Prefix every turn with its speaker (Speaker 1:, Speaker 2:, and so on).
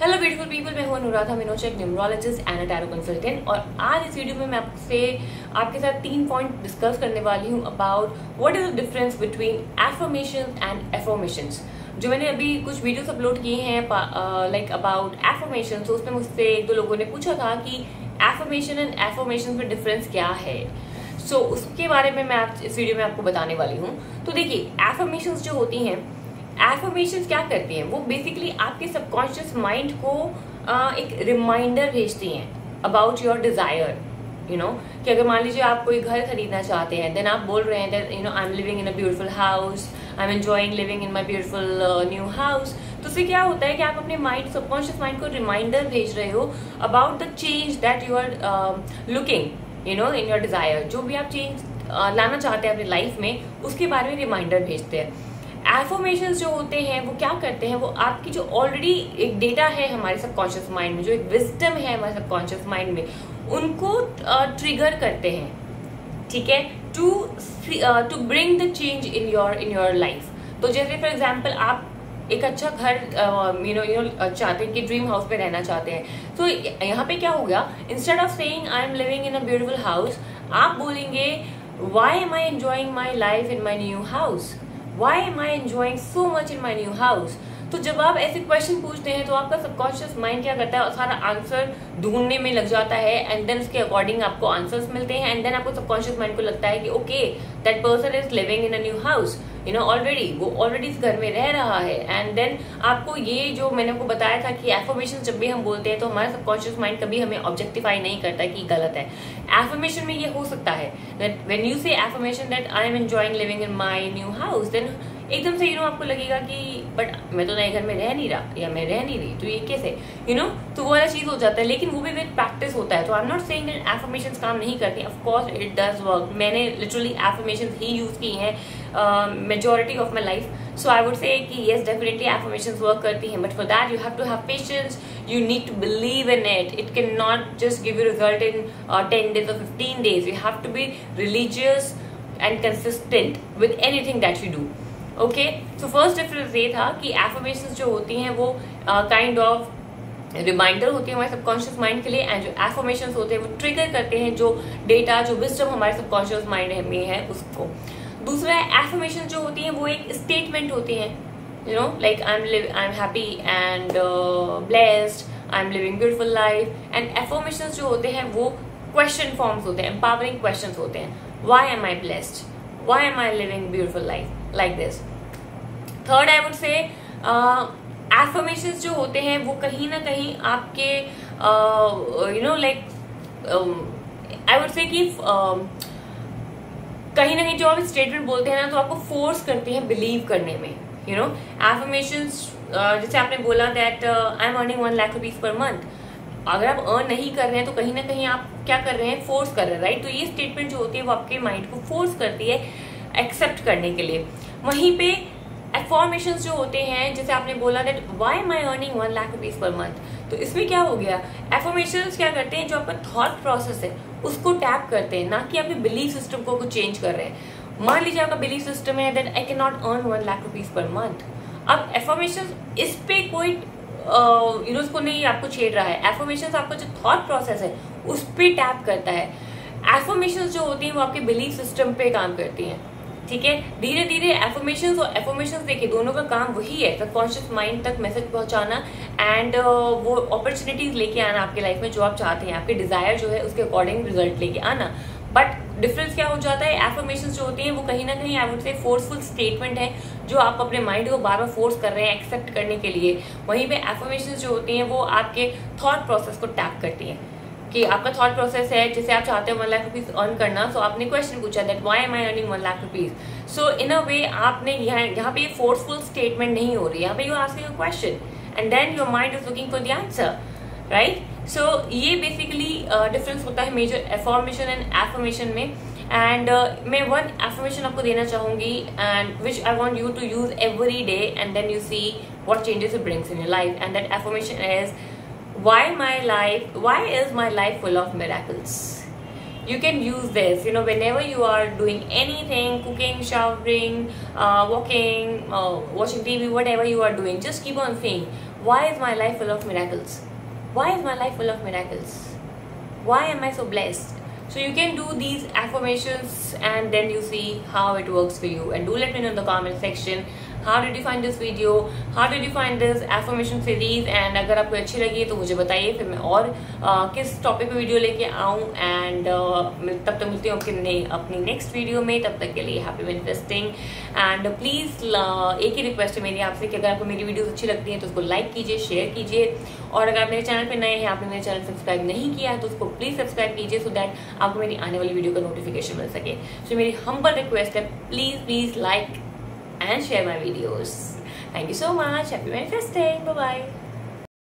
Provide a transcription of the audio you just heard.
Speaker 1: Hello beautiful people, मैं हूं Anuradha Minochak, numerologist and tarot consultant. और आज इस वीडियो में मैं आपके साथ 3 पॉइंट डिस्कस करने वाली हूं about what is the difference between affirmation and affirmations. जो मैंने अभी कुछ वीडियोस अपलोड किए हैं लाइक अबाउट एफर्मेशन, तो उसमें मुझसे 1-2 लोगों ने पूछा था कि एफर्मेशन एंड एफर्मेशन में डिफरेंस क्या है। सो उसके बारे में मैं इस वीडियो में आपको बताने वाली हूँ। तो देखिए, एफर्मेशंस जो होती हैं, एफर्मेशंस क्या करती हैं, वो बेसिकली आपके सबकॉन्शियस माइंड को एक रिमाइंडर भेजती हैं अबाउट योर डिजायर। कि अगर मान लीजिए आप कोई घर खरीदना चाहते हैं, देन आप बोल रहे हैं that I am living in a beautiful house, I am enjoying living in my beautiful new house. तो उससे क्या होता है कि आप अपने माइंड, सबकॉन्शियस माइंड को रिमाइंडर भेज रहे हो about the change that you are looking in your desire. जो भी आप चेंज लाना चाहते हैं अपनी लाइफ में, उसके बारे में रिमाइंडर भेजते हैं। एफर्मेशंस जो होते हैं वो क्या करते हैं, वो आपकी जो ऑलरेडी एक डेटा है हमारे सबकॉन्शियस माइंड में, जो एक विजडम है हमारे सबकॉन्शियस माइंड में, उनको ट्रिगर करते हैं, ठीक है, to bring the change in your life. तो जैसे फॉर एग्जाम्पल आप एक अच्छा घर चाहते हैं कि ड्रीम हाउस में रहना चाहते हैं। तो यहाँ पे क्या होगा, instead of saying I am living in a beautiful house, आप बोलेंगे why am I enjoying my life in my new house, Why am I enjoying so much in my new house? तो जब आप ऐसे क्वेश्चन पूछते हैं तो आपका सबकॉन्शियस माइंड क्या करता है, सारा आंसर ढूंढने में लग जाता है, एंड देन उसके अकॉर्डिंग आपको आंसर्स मिलते हैं, एंड देन आपको सबकॉन्शियस माइंड को लगता है कि okay, that person is living in a new house, already वो ऑलरेडी इस घर में रह रहा है। एंड देन आपको ये जो मैंने आपको बताया था कि एफर्मेशन जब भी हम बोलते हैं तो हमारा सबकॉन्शियस माइंड कभी हमें ऑब्जेक्टिफाई नहीं करता कि गलत है। एफर्मेशन में ये हो सकता है that when you say affirmation that I am enjoying living in my new house, then एकदम से आपको लगेगा कि बट मैं तो नए घर में रह नहीं रहा या मैं रह नहीं रही, तो ये कैसे, तो वो वाला चीज हो जाता है। लेकिन वो भी विद प्रैक्टिस होता है। तो I am not saying that affirmations काम नहीं करती, of course it does work. मैंने लिटरली एफर्मेशंस ही यूज की हैं majority of my life. So I would say कि येस, डेफिनेटली एफर्मेशंस वर्क करती हैं, but for that you have to have patience, you need to believe in it. It cannot just give you result in 10 days or 15 days. You have to be religious and consistent with anything that you do. Okay, तो first difference ये था कि affirmations जो होती हैं वो kind of reminder होती है हमारे सबकॉन्शियस माइंड के लिए, एंड जो एफर्मेशंस होते हैं वो ट्रिगर करते हैं जो डेटा, जो विजडम हमारे सबकॉन्शियस माइंड में है उसको। दूसरा, एफर्मेशन जो होती है वो एक स्टेटमेंट होती है, like I am happy and blessed, I am living beautiful life. And affirmations जो होते हैं वो क्वेश्चन फॉर्म्स होते हैं, एम्पावरिंग क्वेश्चंस होते हैं। Why am I blessed, why am I living beautiful life, like this. Third, I would say affirmations जो होते हैं वो कहीं ना कहीं आपके I would say कि कहीं ना कहीं जो आप स्टेटमेंट बोलते हैं ना, तो आपको फोर्स करते हैं बिलीव करने में। affirmations जैसे आपने बोला that I am earning 1 lakh rupees per month, अगर आप अर्न नहीं कर रहे हैं तो कहीं ना कहीं आप क्या कर रहे हैं, फोर्स कर रहे हैं, राइट। तो ये स्टेटमेंट जो होती है वो आपके माइंड को फोर्स करती है एक्सेप्ट करने के लिए। वहीं पे एफर्मेशंस जो होते हैं, जैसे आपने बोला that why am I earning 1 lakh rupees per month, तो इसमें क्या हो गया, एफर्मेशंस क्या करते हैं, जो आपका थॉट प्रोसेस है उसको टैप करते हैं, ना कि आपके बिलीफ सिस्टम को कुछ चेंज कर रहे हैं। मान लीजिए आपका बिलीफ सिस्टम है that I can not earn 1 lakh rupees per month. अब एफर्मेशंस इस पे कोई उसको नहीं आपको छेड़ रहा है, एफर्मेशंस आपका जो थॉट प्रोसेस है उस पे टैप करता है। एफर्मेशंस जो होती हैं वो आपके बिलीफ सिस्टम पे काम करती हैं, ठीक है। धीरे धीरे एफर्मेशंस और एफर्मेशंस देखिए, दोनों का काम वही है, सबकॉन्शियस माइंड तक मैसेज पहुंचाना एंड वो अपॉर्चुनिटीज लेके आना आपके लाइफ में जो आप चाहते हैं, आपके डिजायर जो है उसके अकॉर्डिंग रिजल्ट लेके आना। बट डिफरेंस क्या हो जाता है, एफर्मेशंस जो होती हैं वो कहीं ना कहीं I would say forceful statement है जो आप अपने माइंड को बार बार फोर्स कर रहे हैं एक्सेप्ट करने के लिए। वहीं पे एफर्मेशंस जो होती हैं वो आपके थॉट प्रोसेस को टैप करती हैं, कि आपका थॉट प्रोसेस है, जैसे आप चाहते हो 1 लाख रुपीज अर्न करना, सो आपने क्वेश्चन पूछा that why am I earning 1 lakh rupees. So in a way आपने यहाँ पे ये फोर्सफुल स्टेटमेंट नहीं हो रही, यहाँ पे you asking a question and then your mind is looking for the answer, right. So ये बेसिकली डिफरेंस होता है मेजर एफर्मेशन एंड एफर्मेशन में। एंड मैं 1 एफर्मेशन आपको देना चाहूंगी and which I want you to use every day, and then you see what changes it brings in your life. And that affirmation is why is my life full of miracles? You can use this, whenever you are doing anything, cooking, showering, walking, watching TV, whatever you are doing, just keep on saying, why is my life full of miracles? Why is my life full of miracles? Why am I so blessed? So you can do these affirmations and then you see how it works for you, and do let me know in the comment section how did you find this video, how did you find this affirmation series, and अगर आपको अच्छी लगी तो मुझे बताइए, फिर मैं और किस टॉपिक पे वीडियो लेके आऊँ, एंड तब तक मिलती हूँ अपनी नेक्स्ट वीडियो में। तब तक के लिए हैप्पी मैनिफेस्टिंग, एंड प्लीज़ एक ही रिक्वेस्ट है मेरी आपसे कि अगर आपको मेरी वीडियोस अच्छी लगती हैं तो उसको लाइक कीजिए, शेयर कीजिए, और अगर आप मेरे चैनल पे नए हैं, आपने मेरे चैनल सब्सक्राइब नहीं किया है तो उसको प्लीज़ सब्सक्राइब कीजिए, सो दैट आपको मेरी आने वाली वीडियो का नोटिफिकेशन मिल सके। सो मेरी हम्बल रिक्वेस्ट है, please like and share my videos. Thank you so much. Happy manifesting. Bye bye.